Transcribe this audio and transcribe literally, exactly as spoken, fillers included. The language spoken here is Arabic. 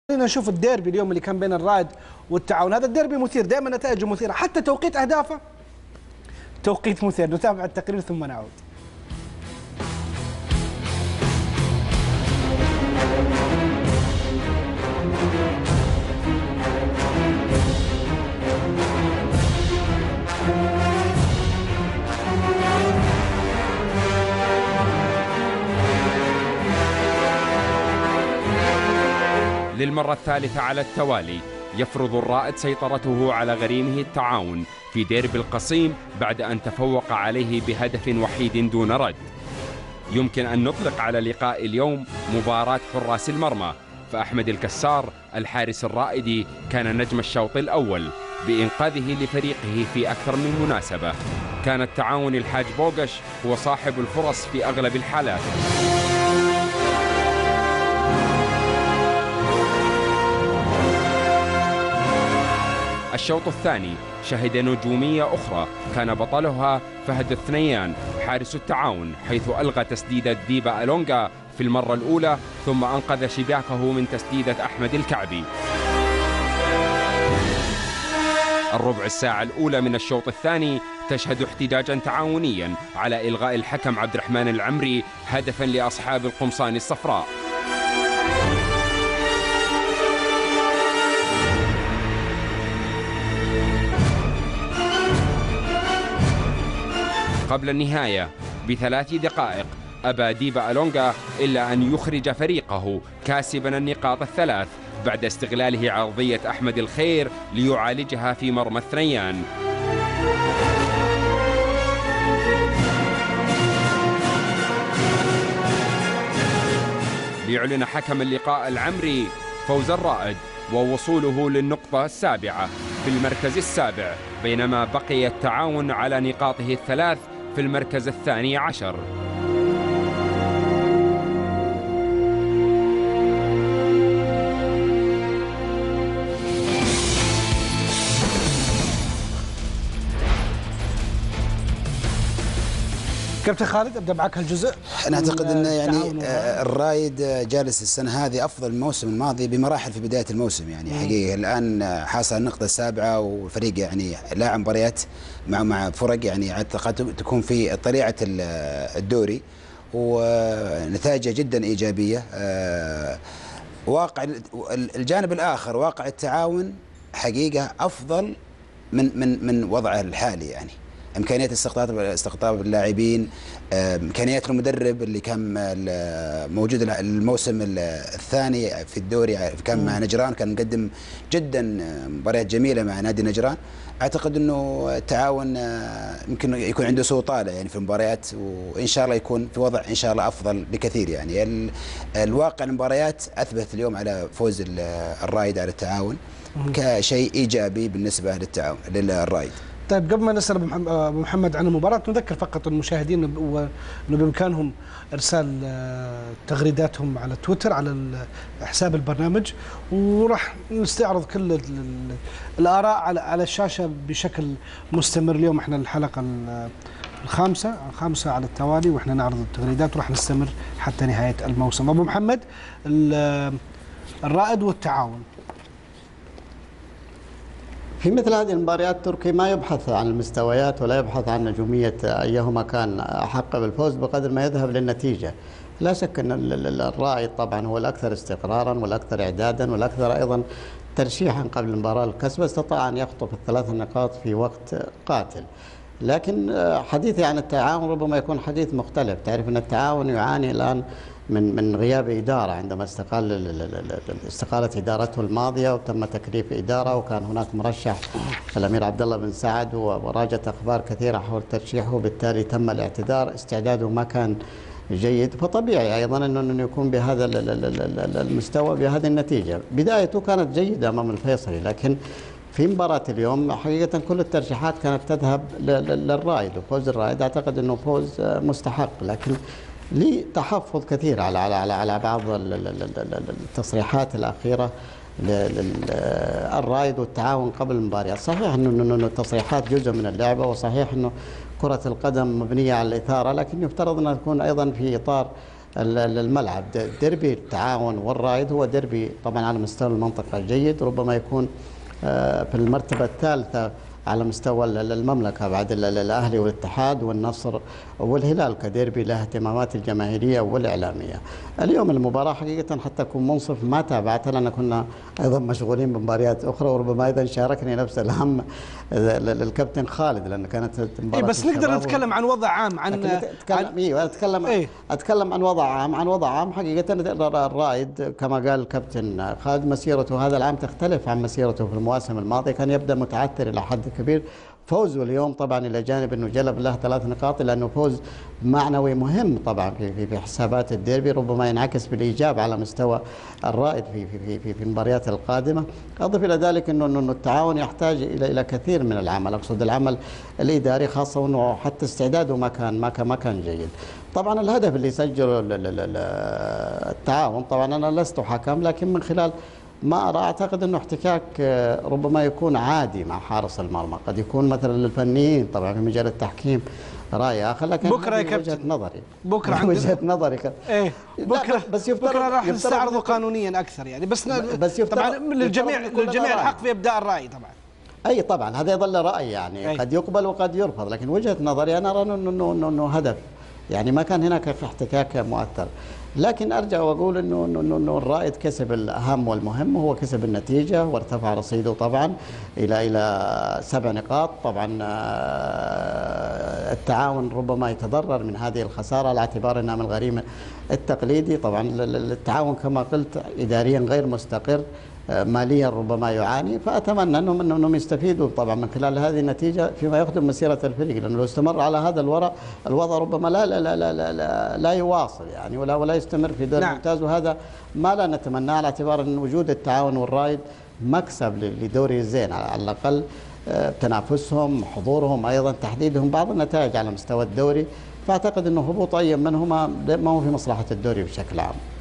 خلينا نشوف الديربي اليوم اللي كان بين الرائد والتعاون. هذا الديربي مثير، دائما نتائجه مثيره، حتى توقيت اهدافه توقيت مثير. نتابع التقرير ثم نعود. للمرة الثالثة على التوالي يفرض الرائد سيطرته على غريمه التعاون في ديربي القصيم بعد أن تفوق عليه بهدف وحيد دون رد. يمكن أن نطلق على لقاء اليوم مباراة حراس المرمى، فأحمد الكسار الحارس الرائدي كان نجم الشوط الأول بإنقاذه لفريقه في أكثر من مناسبة. كان التعاون الحاج بوغش هو صاحب الفرص في أغلب الحالات. الشوط الثاني شهد نجومية أخرى كان بطلها فهد الثنيان حارس التعاون، حيث ألغى تسديدة ديبا ألونغا في المرة الأولى ثم أنقذ شباكه من تسديدة أحمد الكعبي. الربع الساعة الأولى من الشوط الثاني تشهد احتجاجا تعاونيا على إلغاء الحكم عبد الرحمن العمري هدفا لأصحاب القمصان الصفراء. قبل النهاية بثلاث دقائق أبى ديبا ألونغا إلا أن يخرج فريقه كاسبا النقاط الثلاث بعد استغلاله عرضية أحمد الخير ليعالجها في مرمى الثنيان. ليعلن حكم اللقاء العمري فوز الرائد ووصوله للنقطة السابعة في المركز السابع، بينما بقي التعاون على نقاطه الثلاث في المركز الثاني عشر. كابتن خالد، ابدا معك هالجزء. انا اعتقد ان يعني الرايد جالس السنه هذه افضل الموسم الماضي بمراحل في بدايه الموسم، يعني حقيقه الان حاصل النقطه السابعه والفريق يعني لاعب مباريات مع مع فرق يعني اعتقد تكون في طليعه الدوري ونتائجه جدا ايجابيه. واقع الجانب الاخر واقع التعاون حقيقه افضل من من من وضعه الحالي، يعني امكانيات استقطاب استقطاب اللاعبين، امكانيات المدرب اللي كان موجود الموسم الثاني في الدوري كان مع نجران، كان مقدم جدا مباريات جميله مع نادي نجران. اعتقد انه التعاون يمكن يكون عنده سوء طالع يعني في المباريات، وان شاء الله يكون في وضع ان شاء الله افضل بكثير. يعني الواقع المباريات اثبت اليوم على فوز الرايد على التعاون كشيء ايجابي بالنسبه للتعاون للرايد. طيب، قبل ما نسأل أبو محمد عن المباراة، نذكر فقط المشاهدين أنه بإمكانهم إرسال تغريداتهم على تويتر على حساب البرنامج، وراح نستعرض كل الآراء على على الشاشة بشكل مستمر. اليوم احنا الحلقة الخامسة الخامسة على التوالي واحنا نعرض التغريدات، وراح نستمر حتى نهاية الموسم. أبو محمد، الرائد والتعاون في مثل هذه المباريات تركي ما يبحث عن المستويات ولا يبحث عن نجومية أيهما كان أحق بالفوز بقدر ما يذهب للنتيجة. لا شك أن الرائد طبعا هو الأكثر استقرارا والأكثر إعدادا والأكثر أيضا ترشيحا قبل المباراة الكسبة، استطاع أن يخطف الثلاث نقاط في وقت قاتل. لكن حديثي عن التعاون ربما يكون حديث مختلف. تعرف أن التعاون يعاني الآن من من غياب إدارة، عندما استقال استقالت إدارته الماضية وتم تكليف إدارة، وكان هناك مرشح الأمير عبد الله بن سعد وراجت أخبار كثيرة حول ترشيحه، وبالتالي تم الاعتذار، استعداده ما كان جيد، فطبيعي أيضا أنه يكون بهذا المستوى بهذه النتيجة. بدايته كانت جيدة أمام الفيصلي، لكن في مباراة اليوم حقيقة كل الترشيحات كانت تذهب للرائد، وفوز الرائد أعتقد أنه فوز مستحق، لكن لي تحفظ كثير على على على على بعض التصريحات الأخيرة للرائد والتعاون قبل المباريات. صحيح أنه التصريحات جزء من اللعبة، وصحيح أنه كرة القدم مبنية على الإثارة، لكن يفترض أن تكون أيضا في إطار الملعب. ديربي التعاون والرائد هو ديربي طبعا على مستوى المنطقة جيد، ربما يكون في المرتبة الثالثة على مستوى المملكة بعد الأهلي والاتحاد والنصر والهلال كديربي له اهتمامات الجماهيرية والإعلامية. اليوم المباراة حقيقة حتى أكون منصف ما تابعتها لأن كنا أيضا مشغولين بمباريات أخرى، وربما أيضا شاركني نفس الهم الكابتن خالد لأن كانت مباراة. بس نقدر نتكلم عن وضع عام، عن أتكلم إيه أتكلم إيه؟ أتكلم عن وضع عام، عن وضع عام حقيقة. الرائد كما قال الكابتن خالد مسيرته هذا العام تختلف عن مسيرته في المواسم الماضية، كان يبدأ متعثر إلى حد كبير. فوزه اليوم طبعا الى جانب انه جلب له ثلاث نقاط لانه فوز معنوي مهم طبعا في في حسابات الديربي، ربما ينعكس بالايجاب على مستوى الرائد في في في في المباريات القادمه. اضف الى ذلك انه انه التعاون يحتاج الى الى كثير من العمل، اقصد العمل الاداري، خاصه انه حتى استعداده ما كان ما كان ما كان جيد. طبعا الهدف اللي سجله التعاون، طبعا انا لست حكم لكن من خلال ما أرى أعتقد أنه احتكاك ربما يكون عادي مع حارس المرمى، قد يكون مثلا للفنيين طبعا في مجال التحكيم رأي آخر، لكن بكرة يا كابتن وجهة نظري بكرة عند وجهة نظري ايه بكرة بس يفترض بكرة راح نستعرضه قانونيا أكثر يعني، بس بس طبعا للجميع للجميع الحق في إبداء الرأي طبعا. أي طبعا هذا يظل رأي يعني أي. قد يقبل وقد يرفض، لكن وجهة نظري أنا أرى أنه إنه إنه هدف يعني ما كان هناك احتكاك مؤثر. لكن ارجع واقول انه انه انه الرائد كسب الاهم والمهم وهو كسب النتيجه وارتفع رصيده طبعا الى الى سبع نقاط. طبعا التعاون ربما يتضرر من هذه الخساره على اعتبار انها من الغريم التقليدي. طبعا التعاون كما قلت اداريا غير مستقر، ماليا ربما يعاني، فاتمنى انهم انهم يستفيدوا طبعا من خلال هذه النتيجه فيما يخدم مسيره الفريق، لانه لو استمر على هذا الوضع الوضع ربما لا لا لا لا لا, لا, لا يواصل يعني ولا ولا يستمر في دور الممتاز، وهذا ما لا نتمناه على اعتبار ان وجود التعاون والرائد مكسب لدوري الزين على الاقل، تنافسهم، حضورهم، ايضا تحديدهم بعض النتائج على مستوى الدوري، فاعتقد انه هبوط اي منهما ما هو في مصلحه الدوري بشكل عام.